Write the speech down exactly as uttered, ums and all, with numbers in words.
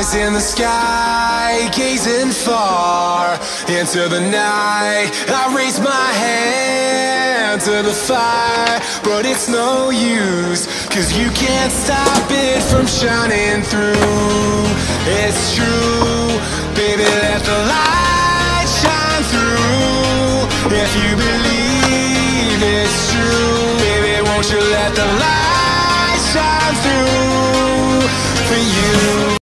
eyes in the sky, gazing far into the night. I raise my hand to the fire, but it's no use, cause you can't stop it from shining through. It's true, baby, let the light shine through. If you believe it's true, baby, won't you let the light shine through for you?